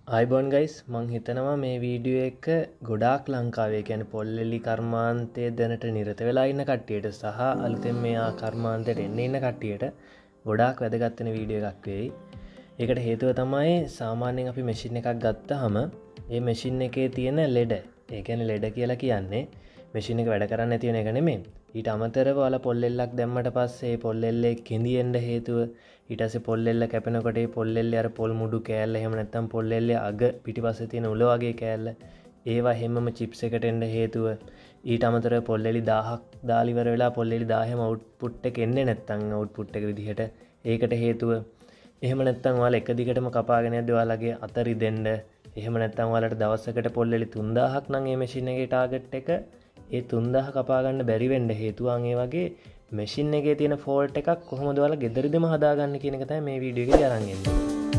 iBond guys මං හිතනවා මේ වීඩියෝ එක ගොඩාක් ලංකාවේ කියන්නේ පොල්ලෙලි කර්මාන්තයේ දැනට නිරත වෙලා ඉන්න කට්ටියට සහ අලුතෙන් මෙයා කර්මාන්තයට එන්න ඉන්න කට්ටියට ගොඩාක් වැදගත් වෙන වීඩියෝ එකක් වෙයි. ඒකට හේතුව තමයි සාමාන්‍යයෙන් අපි මැෂින් එකක් ගත්තාම ඒ මැෂින් එකේ තියෙන ලෙඩ. ඒ කියන්නේ ලෙඩ කියලා කියන්නේ මැෂින් එක වැඩ කරන්නේ නැති වෙන එක නෙමෙයි. ඊට අමතරව ඔයාලා පොල්ලෙල්ලක් දැම්මට පස්සේ ඒ පොල්ලෙල්ලේ කෙඳියෙන්න හේතුව ඊට පස්සේ පොල්ලෙල්ල කැපෙනකොට ඒ පොල්ලෙල්ලේ අර පොල් මුඩු කෑල්ල එහෙම නැත්නම් පොල්ලෙල්ලේ අග පිටිපස්සේ තියෙන උල වගේ කෑල්ල ඒවා හැමම චිප්ස් එකට එන්න හේතුව ඊට අමතරව පොල්ලෙලි 1000ක් දාලා ඉවර වෙලා පොල්ලෙලි 1000ම අවුට්පුට් එක එන්නේ නැත්නම් අවුට්පුට් එක විදිහට ඒකට හේතුව එහෙම නැත්නම් ඔයාලා එක දිගටම කපාගෙන යද්දී ඔයාලගේ අත රිදෙන්න එහෙම නැත්නම් ඔයාලට දවසකට පොල්ලෙලි 3000ක් නම් මේ මැෂින් එකේ ටාගට් එක ඒ 3000 කපා ගන්න බැරි වෙන්න හේතුවන් ඒ වගේ මැෂින් එකේ තියෙන ෆෝල්ට් එකක් කොහොමද ඔයාලා ගෙදරදීම හදාගන්න කියන එක තමයි මේ වීඩියෝ එකේදී අරන් එන්නේ.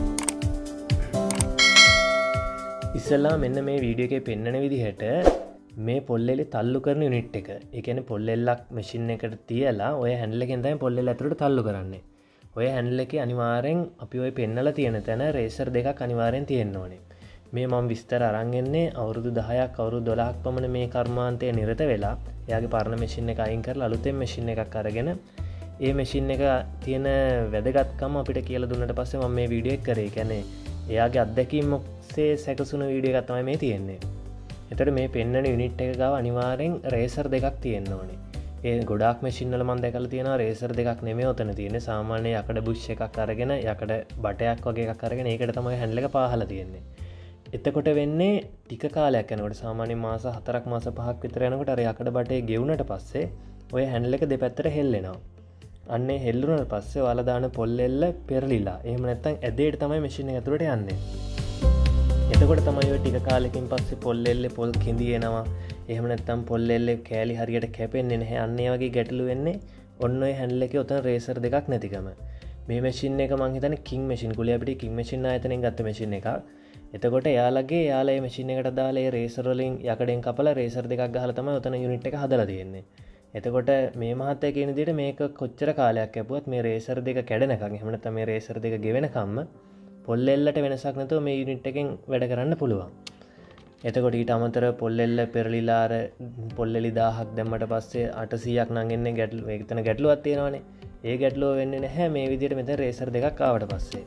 ඉස්සෙල්ලා මෙන්න මේ වීඩියෝ එකේ පෙන්නන විදිහට මේ පොල්ලෙලි තල්ලු කරන යුනිට් එක. ඒ කියන්නේ පොල්ලෙල්ලක් මැෂින් එකට තියලා ඔය හැන්ඩල් එකෙන් තමයි පොල්ලෙල්ල ඇතුළට තල්ලු කරන්නේ. ඔය හැන්ඩල් එකේ අනිවාර්යෙන් අපි ඔය පෙන්නලා තියෙන තැන රේසර් දෙකක් අනිවාර්යෙන් තියෙන්න ඕනේ. මේ මම විස්තර අරන් එන්නේ අවුරුදු 10ක් අවුරුදු 12ක් පමණ මේ කර්මාන්තයේ නිරත වෙලා එයාගේ පරණ මැෂින් එක අයින් කරලා අලුතෙන් මැෂින් එකක් අරගෙන ඒ මැෂින් එක තියෙන වැදගත්කම අපිට කියලා දුන්නට පස්සේ මම මේ වීඩියෝ එක කරේ. කියන්නේ එයාගේ අත්දැකීම් ඔස්සේ සැකසුණු වීඩියෝ එකක් තමයි මේ තියෙන්නේ. එතකොට මේ පෙන්නන යුනිට් එක ගාව අනිවාර්යෙන් රේසර් දෙකක් තියෙන්න ඕනේ. ඒ ගොඩාක් මැෂින් වල මම දැකලා තියෙනවා රේසර් දෙකක් නෙමෙයි උතන තියෙන්නේ. සාමාන්‍ය යකඩ බුෂ් එකක් අරගෙන යකඩ බටයක් වගේ එකක් අරගෙන ඒකට තමයි හැන්ඩල් එක පාහලා තියෙන්නේ. එතකොට වෙන්නේ ටික කාලයක් යනකොට සාමාන්‍ය මාස 4ක් මාස 5ක් විතර යනකොට අර යකඩ බටේ ගෙවුනට පස්සේ ඔය හැන්ඩල් එක දෙපැත්තට හෙල්ලෙනවා. අන්නේ හෙල්ලුනට පස්සේ ඔයාලා දාන පොල්ලෙල්ල පෙරලිලා. එහෙම නැත්නම් ඇදේට තමයි මැෂින් එක ඇතුළට යන්නේ. එතකොට තමයි ඔය ටික කාලෙකින් පස්සේ පොල්ලෙල්ලේ පොල් කිඳිනවා. එහෙම නැත්නම් පොල්ලෙල්ලේ කෑලි හරියට කැපෙන්නේ නැහැ. අන්න ඒ වගේ ගැටලු වෙන්නේ ඔන්න ඔය හැන්ඩල් එකේ උතන රේසර් දෙකක් නැතිකම. මේ මැෂින් එක මං හිතන්නේ කිං මැෂින් කුලිය අපිට කිං මැෂින් ආයතනෙන් ගත්ත මැෂින් එකක්. එතකොට යාලගේ මැෂින් එකට දාලා ඒ රේසර් වලින් යකඩෙන් කපලා රේසර් දෙකක් ගහලා තමයි උතන යුනිට් එක හදලා තියෙන්නේ. එතකොට මේ මහත්තයා කියන විදිහට මේක කොච්චර කාලයක් යපුවත් මේ රේසර් දෙක කැඩෙනකන් එහෙම නැත්නම් මේ රේසර් දෙක ගෙවෙනකම්ම පොල්ලෙල්ලට වෙනසක් නැතුව මේ යුනිට් එකෙන් වැඩ කරන්න පුළුවන්. එතකොට ඊට අමතරව පොල්ලෙල්ල පෙරලිලා අර පොල්ලෙලි 1000ක් දැම්මට පස්සේ 800ක් නම් එන්නේ ගැටලු ඒකතන ගැටලුවක් තියෙනවානේ. ඒ ගැටලුව වෙන්නේ නැහැ මේ විදිහට මෙතන රේසර් දෙකක් ආවට පස්සේ.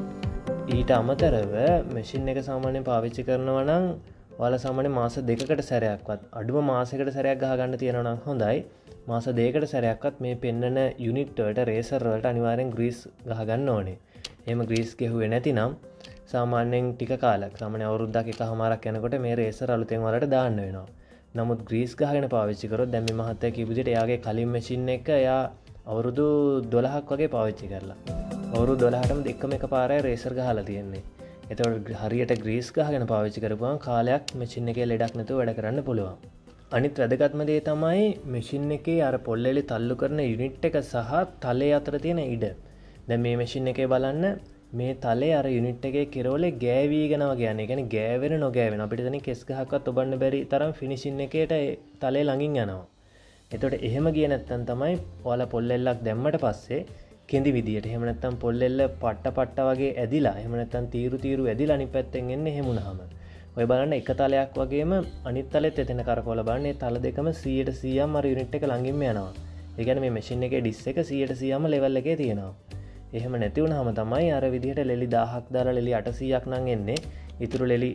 ඊට අමතරව මැෂින් එක සාමාන්‍යයෙන් පාවිච්චි කරනවා නම් ඔයාලා සාමාන්‍යයෙන් මාස 2කට සැරයක්වත් අඩුම මාසයකට සැරයක් ගහ ගන්න තියෙනවා නම් හොඳයි. මාස 2කට සැරයක්වත් මේ පෙන්නන යුනිට් වලට රේසර් වලට අනිවාර්යෙන් ග්‍රීස් ගහ ගන්න ඕනේ. එහෙම ග්‍රීස් ගැහුවේ නැතිනම් සාමාන්‍යයෙන් ටික කාලයක් සාමාන්‍ය අවුරුද්දක් එකමාරක් යනකොට මේ රේසර් අලුතෙන් වලට දාන්න වෙනවා. නමුත් ග්‍රීස් ගහගෙන පාවිච්චි කරොත් දැන් මේ මහත්තයා කියපු විදිහට එයාගේ කලින් මැෂින් එක එයා අවුරුදු 12ක් වගේ පාවිච්චි කරලා අවුරුදු 12ටම දෙකම එකපාරයි රේසර් ගහලා තියෙන්නේ. එතකොට හරියට ග්‍රීස් ගහගෙන පාවිච්චි කරපුවම කාලයක් මැෂින් එකේ ලෙඩක් නැතුව වැඩ කරන්න පුළුවන්. අනිත් වැදගත්ම දේ තමයි මැෂින් එකේ අර පොල්ලෙලි තල්ලු කරන යුනිට් එක සහ තලයේ අතර තියෙන ඉඩ. දැන් මේ මැෂින් එකේ බලන්න මේ තලයේ අර යුනිට් එකේ කෙරවලේ ගෑවිගෙන වගේ යන. ඒ කියන්නේ ගෑවෙන නොගෑවෙන අපිට දැන් කෙස් ගහක්වත් ඔබන්න බැරි තරම් ෆිනිෂින් එකේට තලයේ ළඟින් යනවා. එතකොට එහෙම ගියේ නැත්තම් තමයි ඔයාලා පොල්ලෙල්ලක් දැම්මට පස්සේ කෙඳි විදියට එහෙම නැත්නම් පොල්ලෙල්ල පට්ට වගේ ඇදිලා එහෙම නැත්නම් තීරු ඇදිලා අනිත් පැත්තෙන් එන්නේ එහෙම වුණාම ඔය බලන්න එක තලයක් වගේම අනිත් තලෙත් එතන කරකවලා බලන්න මේ තල දෙකම 100%ම අර යුනිට් එක ළඟින්ම යනවා. ඒ කියන්නේ මේ මැෂින් එකේ ඩිස් එක 100%ම ලෙවල් එකේ තියෙනවා. එහෙම නැති වුණාම තමයි අර විදිහට ලෙලි 1000ක් දාලා ලෙලි 800ක් නම් එන්නේ. ඊටු ලෙලි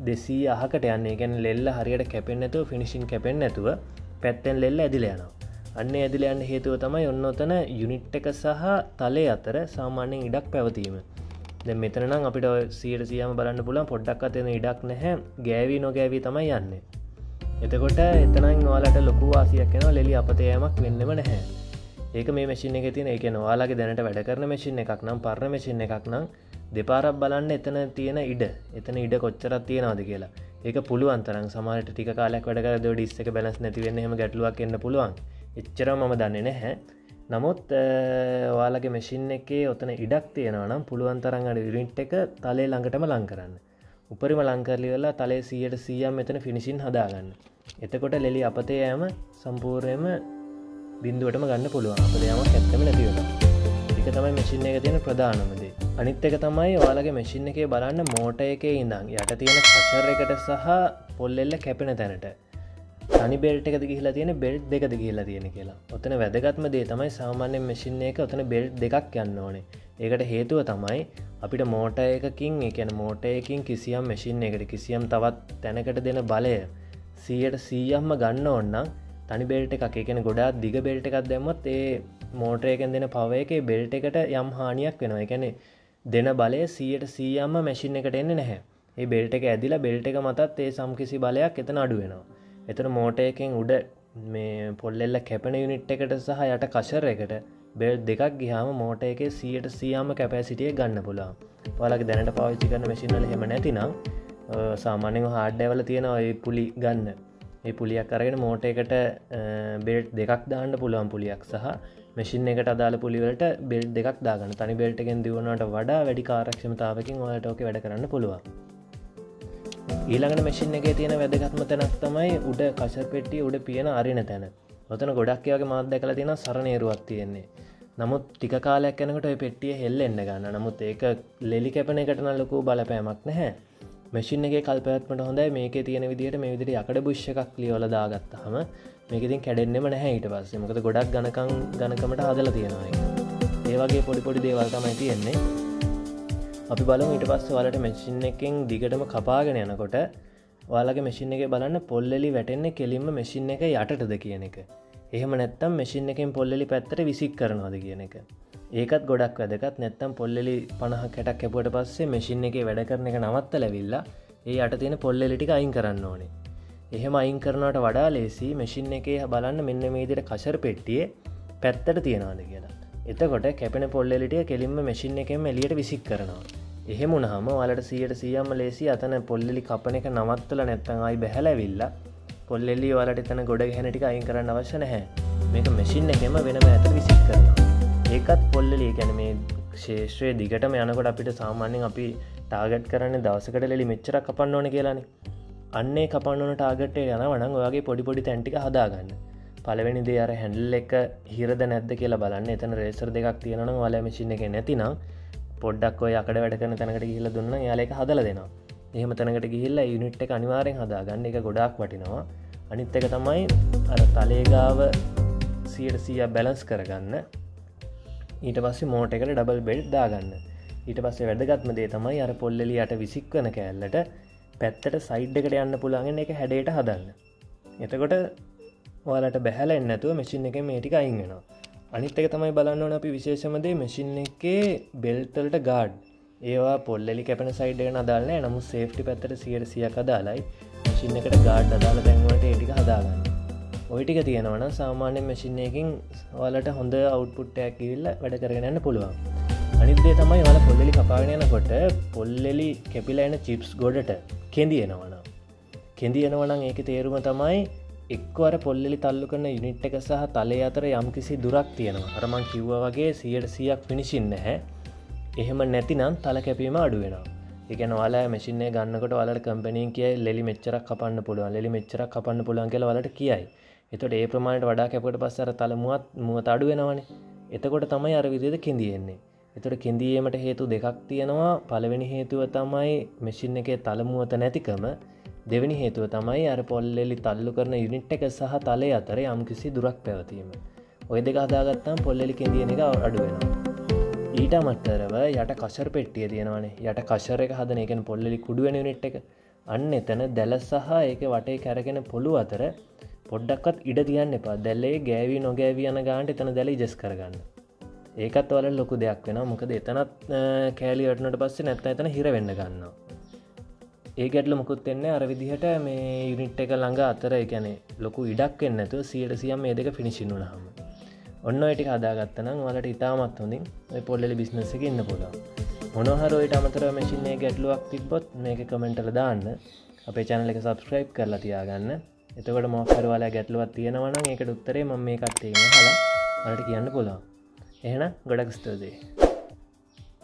200කට යන්නේ. ඒ කියන්නේ ලෙල්ල හරියට කැපෙන්නේ නැතුව ෆිනිෂින් කැපෙන්නේ නැතුව පැත්තෙන් ලෙල්ල ඇදිලා යනවා. අන්නේ ඇදිලා යන්න හේතුව තමයි ඔන්න ඔතන යුනිට් එක සහ තලයේ අතර සාමාන්‍යයෙන් ඉඩක් පැවතීම. දැන් මෙතන නම් අපිට 100%ම බලන්න පුළුවන් පොඩ්ඩක්වත් එන ඉඩක් නැහැ. ගෑවි නොගෑවි තමයි යන්නේ. එතකොට එතනින් ඔයාලට ලොකු වාසියක් එනවා ලෙලි අපතේ යෑමක් වෙන්නෙම නැහැ. ඒක මේ මැෂින් එකේ තියෙන ඒ කියන්නේ ඔයාලගේ දැනට වැඩ කරන මැෂින් එකක් නම් පරණ මැෂින් එකක් නම් දෙපාරක් බලන්න එතන තියෙන ඉඩ. එතන ඉඩ කොච්චරක් තියෙනවද කියලා. ඒක පුළුවන් තරම් සමහරට ටික කාලයක් වැඩ කරද්දී ඩිස් එක බැලන්ස් නැති වෙන්න එහෙම ගැටලුවක් එන්න පුළුවන්. එච්චරම මම දන්නේ නැහැ. නමුත් ඔයාලගේ මැෂින් එකේ ඔතන ඉඩක් තියෙනවා නම් පුළුවන් තරම් අර යුනිට් එක තලයේ ළඟටම ලං කරන්න. උඩරිම ලං කරලා ඉවරලා තලයේ 100%ක් මෙතන ෆිනිෂින් හදාගන්න. එතකොට ලෙලි අපතේ යෑම සම්පූර්ණයෙන්ම බිඳුවටම ගන්න පුළුවන්. අපතේ යෑමක් ඇත්තම නැති වෙනවා. ඒක තමයි මැෂින් එකේ තියෙන ප්‍රධානම දේ. අනිත් එක තමයි ඔයාලගේ මැෂින් එකේ බලන්න මෝටර් එකේ ඉඳන් යට තියෙන කෂර් එකට සහ පොල්ලෙල්ල කැපෙන තැනට තනි බෙල්ට් එකද ගිහිලා තියෙන බෙල්ට් දෙකද ගිහිලා තියෙන කියලා. ඔතන වැදගත්ම දේ තමයි සාමාන්‍ය මැෂින් එක ඔතන බෙල්ට් දෙකක් යන්න ඕනේ. ඒකට හේතුව තමයි අපිට මෝටර් එකකින් ඒ කියන්නේ මෝටර් එකකින් කිසියම් මැෂින් එකකට කිසියම් තවත් තැනකට දෙන බලය 100%ක්ම ගන්න ඕන නම් තනි බෙල්ට් එකක් ඒ කියන්නේ ගොඩාක් දිග බෙල්ට් එකක් දැම්මොත් ඒ මෝටර් එකෙන් දෙන පවර් එකේ බෙල්ට් එකට යම් හානියක් වෙනවා. ඒ කියන්නේ දෙන බලය 100%ක්ම මැෂින් එකට එන්නේ නැහැ. මේ බෙල්ට් එක ඇදිලා බෙල්ට් එක මතත් ඒ සම්කිසි බලයක් එතන අඩු වෙනවා. එතන මෝටර් එකෙන් උඩ මේ පොල්ලෙල්ල කැපෙන යුනිට් එකට සහ යට කෂර් එකට බෙල්ට් දෙකක් ගියාම මෝටර් එකේ 100%ක්ම කැපැසිටි එක ගන්න පුළුවන්. ඔයාලගේ දැනට පාවිච්චි කරන මැෂින් වල එහෙම නැතිනම් සාමාන්‍යයෙන් හાર્ඩ්වෙයාර් වල තියෙන ඔය පුලි ගන්න. මේ පුලියක් අරගෙන මෝටර් එකට බෙල්ට් දෙකක් දාන්න පුළුවන් පුලියක් සහ මැෂින් එකට අදාළ පුලි වලට බෙල්ට් දෙකක් දාගන්න. තනි බෙල්ට් එකෙන් දිවුණාට වඩා වැඩි කාර්යක්ෂමතාවකින් ඔයාලට ඕකේ වැඩ කරන්න පුළුවන්. ඊළඟට මැෂින් එකේ තියෙන වැදගත්ම තැනක් තමයි උඩ කෂර් පෙට්ටිය උඩ පියන අරින තැන. ඔතන ගොඩක් ඒ වගේ මාත් දැකලා තියෙනවා සරණේරුවක් තියෙන්නේ. නමුත් ටික කාලයක් යනකොට ওই පෙට්ටිය හෙල්ලෙන්න ගන්නවා. නමුත් ඒක ලෙලි කැපෙන එකට නම් ලොකු බලපෑමක් නැහැ. මැෂින් එකේ කල්පැවැත්මට හොඳයි මේකේ තියෙන විදිහට මේ විදිහට යකඩ බුෂ් එකක් ලියවලා දාගත්තාම මේක ඉතින් කැඩෙන්නෙම නැහැ ඊට පස්සේ. මොකද ගොඩක් ඝනකමට හදලා තියෙනවා ඒක. ඒ වගේ පොඩි පොඩි දේවල් තමයි තියෙන්නේ. අපි බලමු ඊට පස්සේ ඔයාලට මැෂින් එකෙන් දිගටම කපාගෙන යනකොට ඔයාලගේ මැෂින් එකේ බලන්න පොල්ලෙලි වැටෙන්නේ කෙලින්ම මැෂින් එක යටටද කියන එක. එහෙම නැත්නම් මැෂින් එකෙන් පොල්ලෙලි පැත්තට විසික් කරනවද කියන එක. ඒකත් ගොඩක් වැදගත්. නැත්නම් පොල්ලෙලි 50ක් 60ක් කැපුවට පස්සේ මැෂින් එකේ වැඩ කරන එක නවත්තලාවිලා ඒ යට තියෙන පොල්ලෙලි ටික අයින් කරන්න ඕනේ. එහෙම අයින් කරනවට වඩා ලේසි මැෂින් එකේ බලන්න මෙන්න මේ විදිහට කෂර් පෙට්ටියේ පැත්තට තියනවාද කියලා. එතකොට කැපෙන පොල්ලෙලි ටික කෙලින්ම මැෂින් එකෙන්ම එළියට විසික් කරනවා. එහෙම වුණාම ඔයාලට 100%ක්ම ලේසි අතන පොල්ලෙලි කපන එක නවත්තලා නැත්නම් ආයි බහැලාවිලා පොල්ලෙලි ඔයාලට එතන ගොඩ ගැහෙන ටික අයින් කරන්න අවශ්‍ය නැහැ. මේක මැෂින් එකෙන්ම වෙනම ඇතට විසික් කරනවා. ඒකත් පොල්ලෙලි කියන්නේ මේ ශේෂ්ත්‍රයේ දිගටම යනකොට අපිට සාමාන්‍යයෙන් අපි ටාගට් කරන්නේ දවසකට ලෙලි මෙච්චරක් කපන්න ඕනේ කියලානේ. අන්නේ කපන්න ඕන ටාගට් එක යනවා නම් ඔයගේ පොඩි පොඩි තැන් ටික හදාගන්න. පළවෙනි දේ අර හැන්ඩල් එක හිරද නැද්ද කියලා බලන්න. එතන රේසර් දෙකක් තියෙනවා නම් ඔයාලා මැෂින් එකේ නැතිනම් පොඩ්ඩක් ඔය යකඩ වැඩ කරන තැනකට ගිහිල්ලා දුන්නා එයාලා ඒක හදලා දෙනවා. එහෙම තැනකට ගිහිල්ලා යුනිට් එක අනිවාර්යෙන් හදාගන්න. ඒක ගොඩාක් වටිනවා. අනිත් එක තමයි අර තලයේ ගාව 100% බැලන්ස් කරගන්න. ඊට පස්සේ මෝටර් එකට ඩබල් බෙල්ට් දාගන්න. ඊට පස්සේ වැදගත්ම දේ තමයි අර පොල්ලෙලි යට විසික්වන කෑල්ලට පැත්තට සයිඩ් එකට යන්න පුළුවන් එක හැඩයට හදන්න. එතකොට ඔයාලට බැහැලා එන්නේ නැතුව මැෂින් එකෙන් මේ ටික අයින් වෙනවා. අනිත් එක තමයි බලන්න ඕන අපි විශේෂම දේ මැෂින් එකේ බෙල්ට් වලට ගාඩ්. ඒවා පොල්ලෙලි කැපෙන සයිඩ් එකට අදාළ නැහැ. නමුත් සේෆ්ටි පැත්තට 100%ක් අදාළයි. මැෂින් එකට ගාඩ් අදාළ තැන් වලට ඒ ටික හදාගන්න. ওই ටික තියෙනවා නම් සාමාන්‍ය මැෂින් එකකින් ඔයාලට හොඳ අවුට්පුට් එකක් ගිහිල්ලා වැඩ කරගෙන යන්න පුළුවන්. අනිත් දේ තමයි ඔයාලා පොල්ලෙලි කපාගෙන යනකොට පොල්ලෙලි කැපිලා එන චිප්ස් ගොඩට කෙඳි එනවා නම්. කෙඳි එනවා නම් ඒකේ තේරුම තමයි එක්වර පොල්ලෙලි තල්ලු කරන යුනිට් එක සහ තලයේ අතර යම්කිසි දුරක් තියෙනවා. අර මං කිව්වා වගේ 100%ක් ෆිනිෂින් නැහැ. එහෙම නැතිනම් තල කැපීම අඩු වෙනවා. ඒ කියන්නේ ඔයාලා මැෂින් එක ගන්නකොට ඔයාලට කම්පැනිෙන් කියයි ලෙලි මෙච්චරක් කපන්න පුළුවන්. ලෙලි මෙච්චරක් කපන්න පුළුවන් කියලා ඔයාලට කියයි. එතකොට ඒ ප්‍රමාණයට වඩා කැපුවට පස්සේ අර තල මුවත් අඩු වෙනවනේ. එතකොට තමයි අර විදිහට කෙඳි එන්නේ. එතකොට කෙඳි ඒමට හේතු දෙකක් තියෙනවා. පළවෙනි හේතුව තමයි මැෂින් එකේ තල මුවත නැතිකම. දෙවෙනි හේතුව තමයි අර පොල්ලෙලි තල්ලු කරන යුනිට් එක සහ තලයේ අතර යම්කිසි දුරක් පැවතීම. ওই දෙක හදාගත්තාම පොල්ලෙලි කෙඳින එක අඩු වෙනවා. ඊට අමතරව යට කෂර් පෙට්ටිය තියෙනවානේ. යට කෂර් එක හදන ඒ කියන්නේ පොල්ලෙලි කුඩු වෙන යුනිට් එක. අන්න එතන දැල සහ ඒකේ වටේ කැරගෙන පොළු අතර පොඩ්ඩක්වත් ඉඩ තියන්න එපා. දැලේ ගෑවි නොගෑවි යන ගානට එතන දැල ඉජස් කරගන්න. ඒකත් ඔයාලට ලොකු දෙයක් වෙනවා. මොකද එතනත් කෑලි වටනට පස්සේ නැත්නම් එතන හිර වෙන්න ගන්නවා. ඒ ගැටලු මොකුත් වෙන්නේ අර විදිහට මේ යුනිට් එක ළඟ අතර ඒ කියන්නේ ලොකු ඉඩක් වෙන්නේ නැතුව 100% මේ දෙක ෆිනිෂින් වුණාම. ඔන්න ඔය ටික හදාගත්තා නම් ඔයාලට ඉතාමත් හොඳින් ඔය පොල්ලෙලි බිස්නස් එකේ ඉන්න පුළුවන්. මොනවා හරි ඔයිට අමතරව මැෂින් එකේ ගැටලුවක් තිබ්බොත් මේක කමෙන්ට් වල දාන්න. අපේ channel එක subscribe කරලා තියාගන්න. එතකොට මොකක් හරි ඔයාලා ගැටලුවක් තියෙනවා නම් ඒකට උත්තරේ මම මේ කට්ටියගෙන් අහලා ඔයාලට කියන්න පුළුවන්. එහෙනම් ගොඩක් ස්තුතියි.